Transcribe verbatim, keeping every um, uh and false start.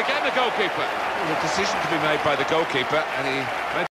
again, the goalkeeper. Well, the decision to be made by the goalkeeper, and he...